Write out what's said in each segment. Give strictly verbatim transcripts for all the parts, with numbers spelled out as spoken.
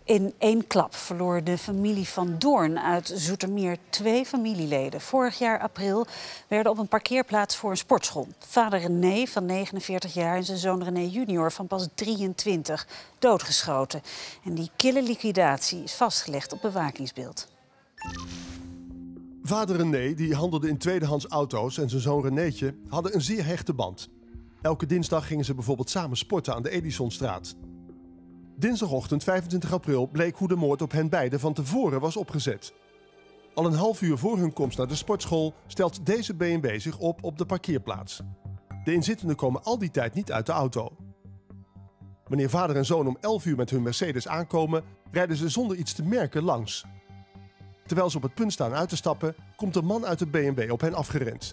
In één klap verloor de familie Van Doorn uit Zoetermeer twee familieleden. Vorig jaar april werden op een parkeerplaats voor een sportschool vader René van negenenveertig jaar en zijn zoon René junior van pas drieëntwintig doodgeschoten. En die kille liquidatie is vastgelegd op bewakingsbeeld. Vader René, die handelde in tweedehands auto's, en zijn zoon Renéetje hadden een zeer hechte band. Elke dinsdag gingen ze bijvoorbeeld samen sporten aan de Edisonstraat. Dinsdagochtend vijfentwintig april bleek hoe de moord op hen beiden van tevoren was opgezet. Al een half uur voor hun komst naar de sportschool stelt deze B en W zich op op de parkeerplaats. De inzittenden komen al die tijd niet uit de auto. Wanneer vader en zoon om elf uur met hun Mercedes aankomen, rijden ze zonder iets te merken langs. Terwijl ze op het punt staan uit te stappen, komt een man uit de B en W op hen afgerend.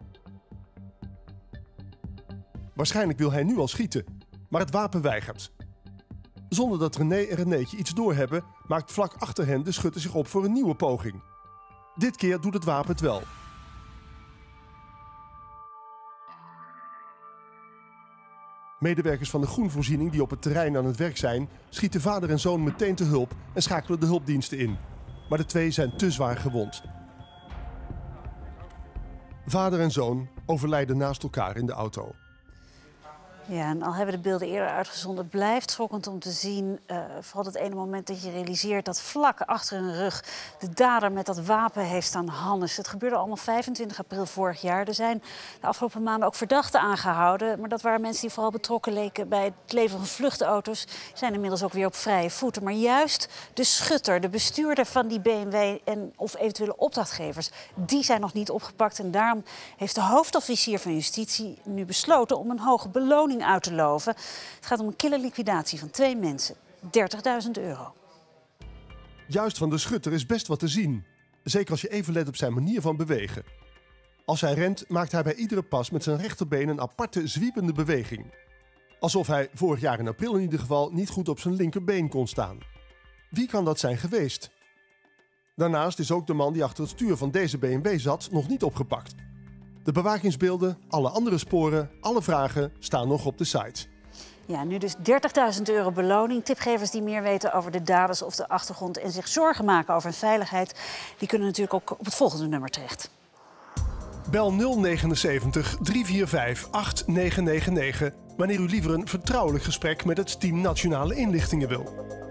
Waarschijnlijk wil hij nu al schieten, maar het wapen weigert. Zonder dat René en Renéetje iets doorhebben, maakt vlak achter hen de schutter zich op voor een nieuwe poging. Dit keer doet het wapen het wel. Medewerkers van de groenvoorziening die op het terrein aan het werk zijn, schieten vader en zoon meteen te hulp en schakelen de hulpdiensten in. Maar de twee zijn te zwaar gewond. Vader en zoon overlijden naast elkaar in de auto. Ja, en al hebben de beelden eerder uitgezonden, het blijft schokkend om te zien. Uh, vooral het ene moment dat je realiseert dat vlak achter hun rug de dader met dat wapen heeft staan Hannes. Het gebeurde allemaal vijfentwintig april vorig jaar. Er zijn de afgelopen maanden ook verdachten aangehouden. Maar dat waren mensen die vooral betrokken leken bij het leveren van vluchtauto's. Zijn inmiddels ook weer op vrije voeten. Maar juist de schutter, de bestuurder van die B en W en of eventuele opdrachtgevers, die zijn nog niet opgepakt. En daarom heeft de hoofdofficier van Justitie nu besloten om een hoge beloning uit te loven. Het gaat om een kille liquidatie van twee mensen. dertigduizend euro. Juist van de schutter is best wat te zien. Zeker als je even let op zijn manier van bewegen. Als hij rent, maakt hij bij iedere pas met zijn rechterbeen een aparte zwiepende beweging. Alsof hij vorig jaar in april in ieder geval niet goed op zijn linkerbeen kon staan. Wie kan dat zijn geweest? Daarnaast is ook de man die achter het stuur van deze B en W zat nog niet opgepakt. De bewakingsbeelden, alle andere sporen, alle vragen staan nog op de site. Ja, nu dus dertigduizend euro beloning. Tipgevers die meer weten over de daders of de achtergrond en zich zorgen maken over hun veiligheid, die kunnen natuurlijk ook op het volgende nummer terecht. Bel nul negenenzeventig, drie vier vijf, acht negen negen negen wanneer u liever een vertrouwelijk gesprek met het team Nationale Inlichtingen wil.